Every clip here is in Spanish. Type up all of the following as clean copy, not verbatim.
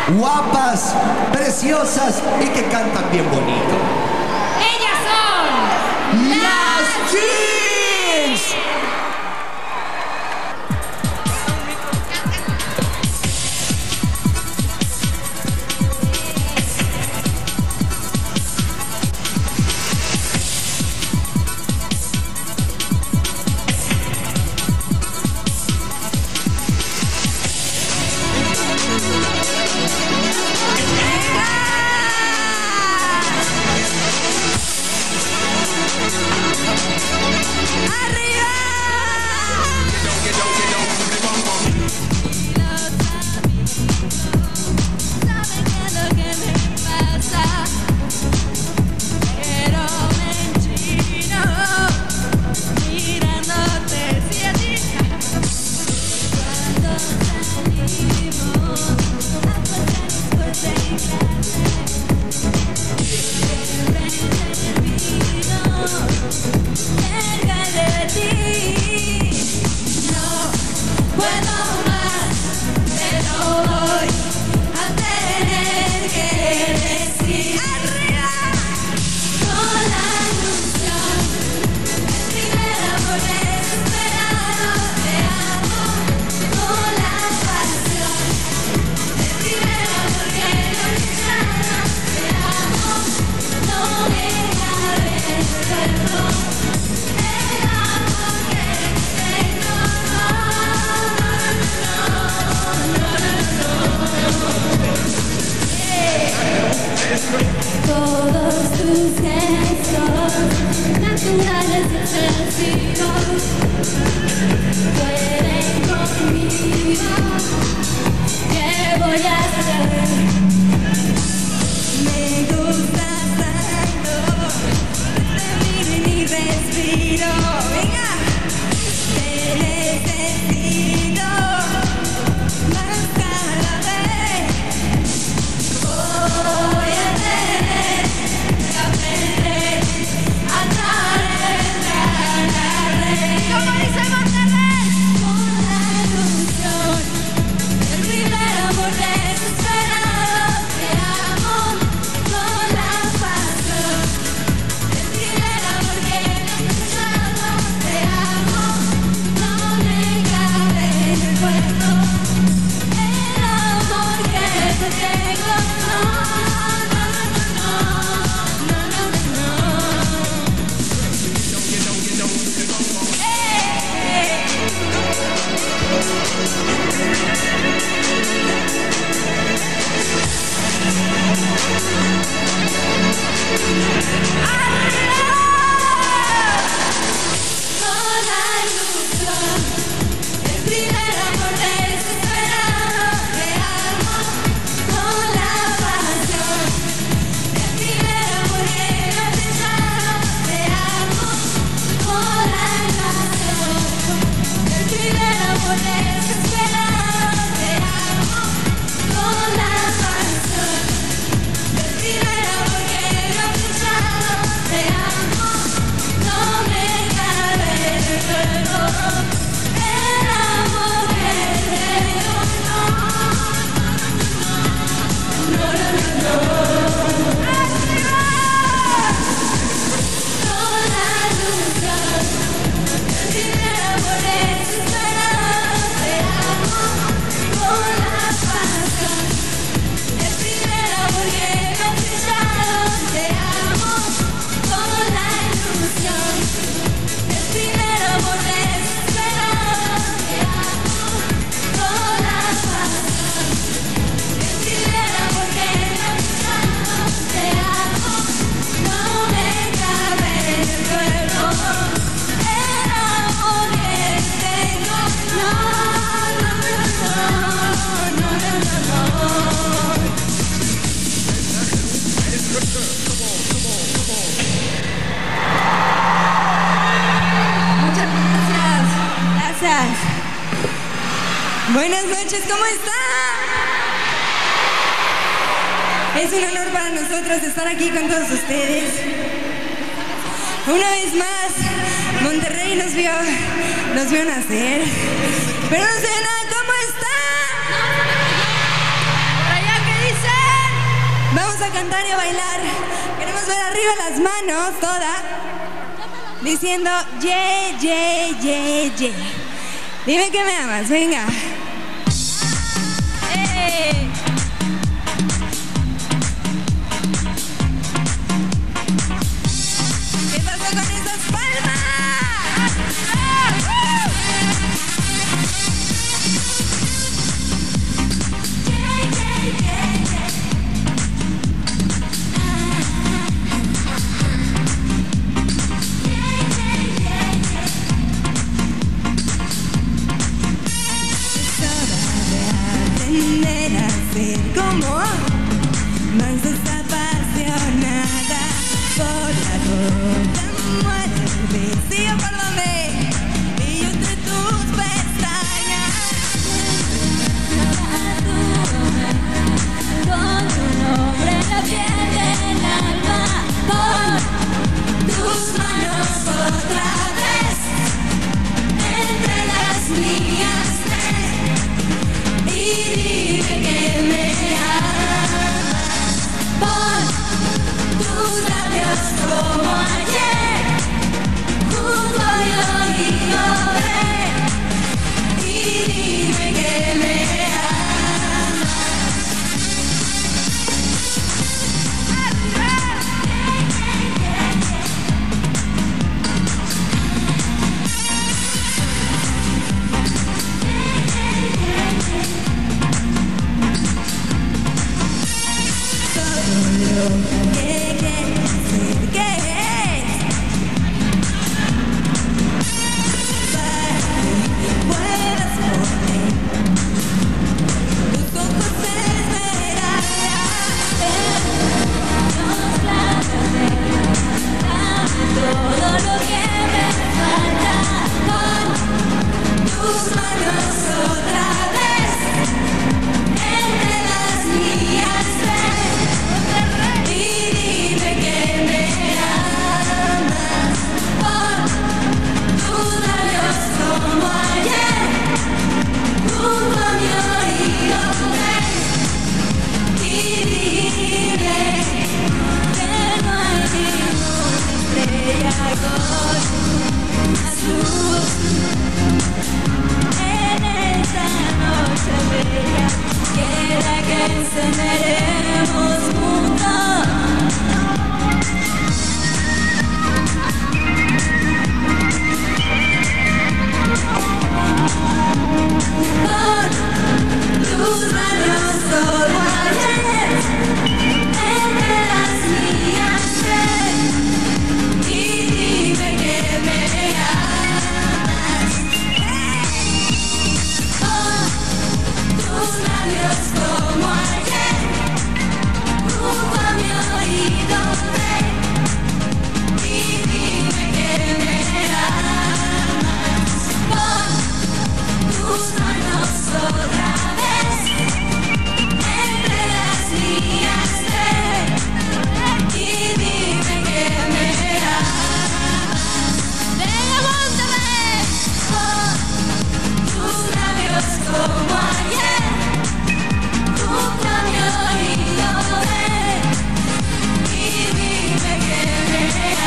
guapas, preciosas y que cantan bien bonito. Ellas son ¡Las Jeans! Todos tus gestos naturales y sencillos pueden conmigo. ¿Qué voy a hacer? Me gustas tanto, te miro y respiro. Venga, te necesito más cada vez. Voy a tener que aprender a traer. ¿Cómo dice Monterrey? Con la ilusión del primer amor desesperado. Te amo con la pasión del primer amor que no he escuchado. Te amo, no me cabe en el cuerpo. El amor que te tengo, no, no, no, no, no, no, no. Con la ilusión del primer amor desesperado. Te amo con la pasión del primer amor que no he pensado. Te amo con la ilusión del primer amor desesperado. Te amo con la pasión del primer amor que no he pensado. Te amo, no me cabe en el cuerpo. El amor que tengo, no, no, no, no, no. ¡Arriba! Con la ilusión del primer amor desesperado. Te amo con la pasión del primer amor que no he pensado. Te amo con la ilusión del primer amor desesperado. Te amo con la pasión del primer amor que no he pensado. Te amo, no me cabe en el cuerpo. El amor que tengo, no, no, no, no, no, no, no. Muchas gracias. Gracias. Buenas noches, ¿cómo están? Es un honor para nosotros estar aquí con todos ustedes. Una vez más, Monterrey nos vio nacer. Pero no sé nada, ¿cómo están? Por allá, ¿qué a cantar y a bailar. Queremos ver arriba las manos, todas, diciendo, yeah, yeah, yeah, yeah. Dime que me amas, venga. ¿Qué pasa con esas palmas? Como manzas apasionada por la gota muerte. Sí, acuérdame, y yo entre tus pestañas. Con tu nombre en la piel del alma, pon tus manos otra vez entre las mías, y dime que me pon tus labios como ayer junto a mi oído, y dime que me encenderemos juntos. Con tus manos solo ayer entre las mías, y dime que me amas. Con tus labios como ayer junto a mi oído, y dime que me amas. Pon tus manos otra vez entre las mías, y dime que me amas. Venga, aguántame. Pon tus labios como ayer junto a mi oído, y dime que me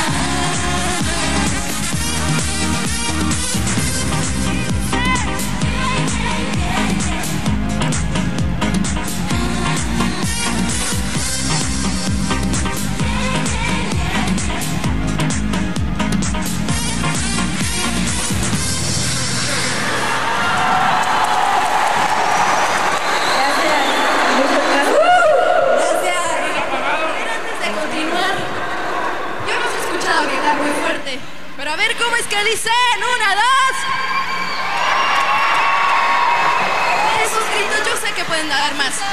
pero a ver cómo es que dicen. 1, 2. Esos gritos yo sé que pueden dar más. 1, 2.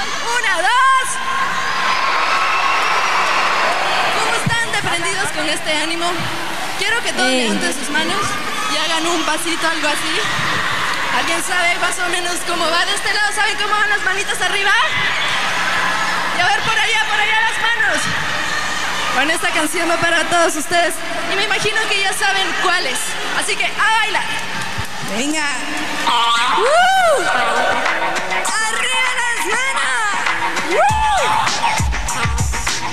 ¿Cómo están de prendidos con este ánimo? Quiero que todos levanten sus manos y hagan un pasito, algo así. ¿Alguien sabe más o menos cómo va de este lado? ¿Saben cómo van las manitas arriba? Y a ver por allá las manos. Bueno, esta canción va para todos ustedes y me imagino que ya saben cuáles. Así que a bailar. Venga. ¡Arriba las manos!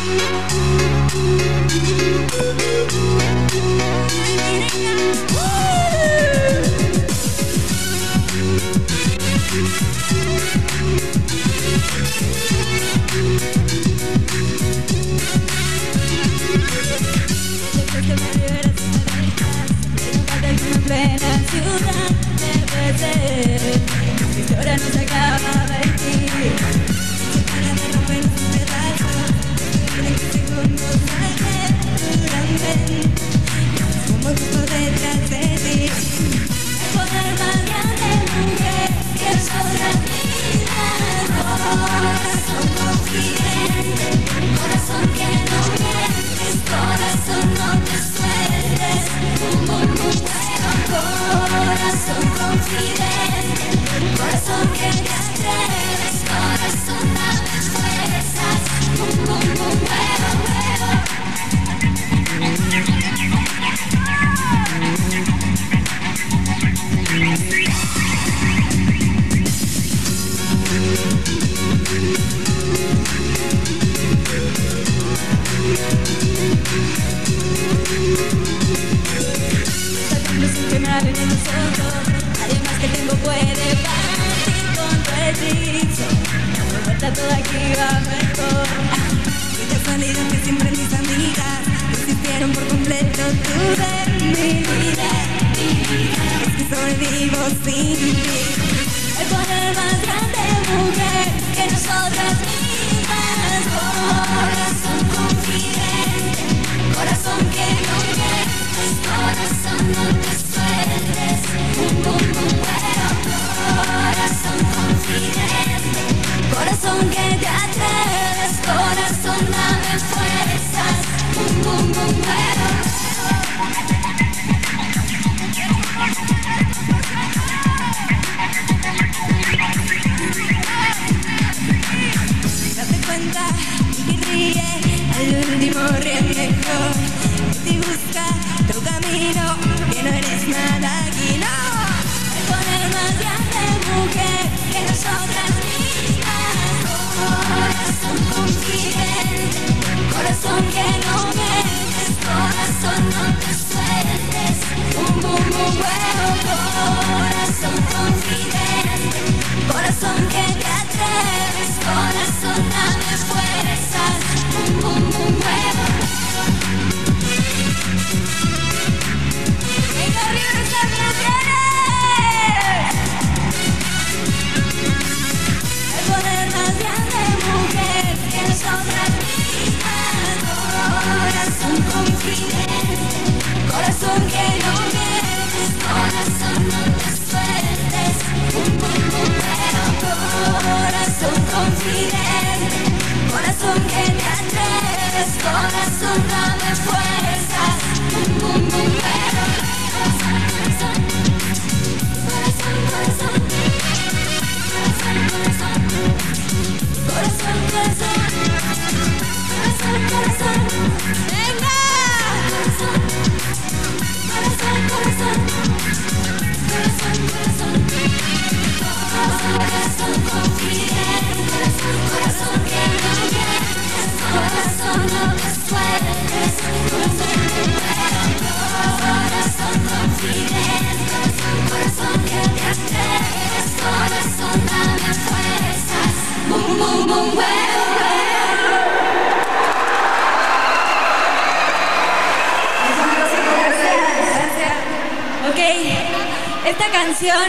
Esta canción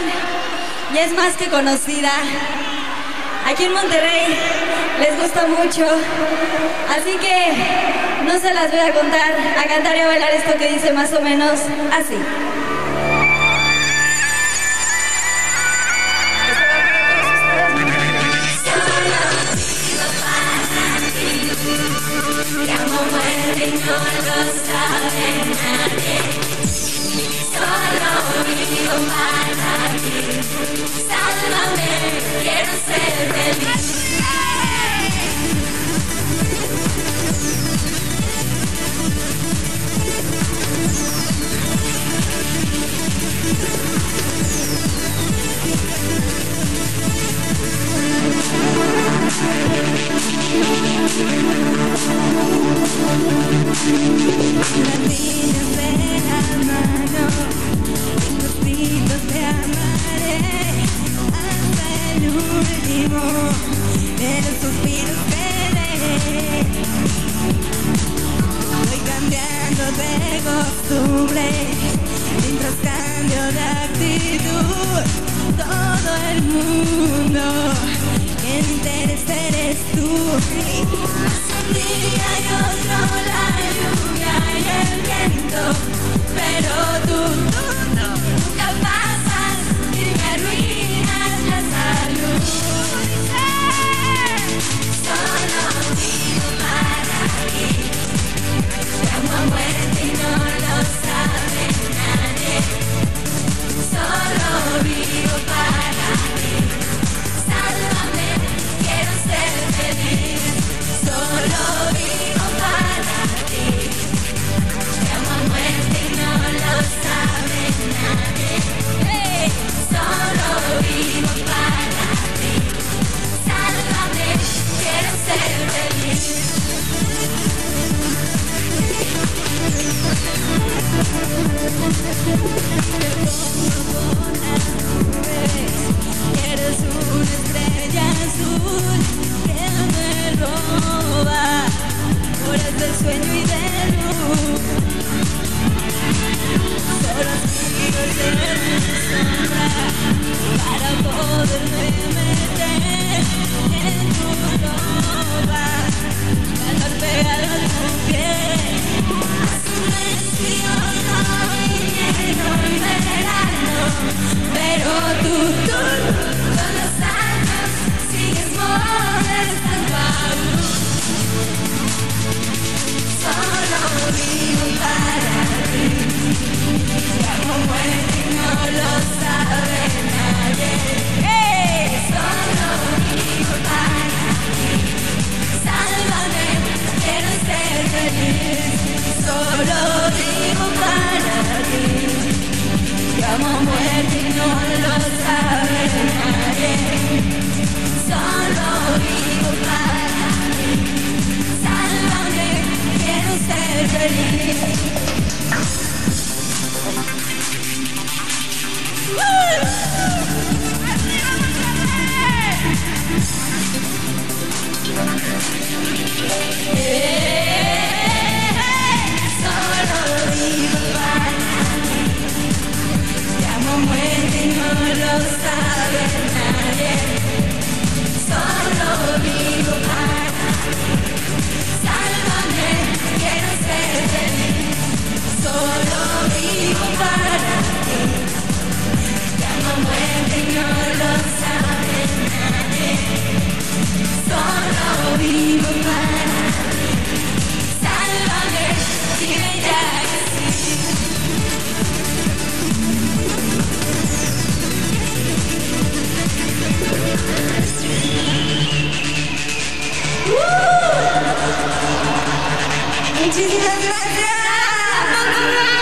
ya es más que conocida. Aquí en Monterrey les gusta mucho. Así que no se las voy a contar, a cantar y a bailar esto que dice más o menos así. Solo vivo para ti, sálvame, quiero ser feliz. doble mientras cambio de actitud. Todo el mundo, quien te interesa eres tú. Un día y otro la lluvia y el viento, pero tú nunca pasas y me arruinas la salud. Solo vivo para ti, te amo a muerte y no lo sabe nadie. Solo vivo para ti, sálvame, quiero ser feliz. Solo vivo para ti, te amo a muerte y no lo sabe nadie. Hey. Solo vivo para ti, sálvame, quiero ser feliz. Eres una estrella azul que me roba horas de sueño y de luz. Solo sigo ser mi sombra para poderme meter en tu ropa, estar pegado a tu piel. Hace un mes frío, no viniendo en verano, pero tú con los años sigues molestando aún. Solo vivo para ti, te amo a muerte y no lo sabe nadie. Hey. Solo vivo para ti, sálvame, quiero ser feliz. Solo vivo para ti, te amo a muerte y no lo sabe nadie. Solo vivo para ti, sálvame, quiero ser feliz. Solo vivo para ti, te amo a muerte y no lo sabe nadie. Solo vivo para ti, sálvame, quiero ser feliz. Solo vivo para ti, te amo a muerte y no lo sabe nadie. Solo vivo para ti, sálvame, dime ya que sí. Muchísimas gracias.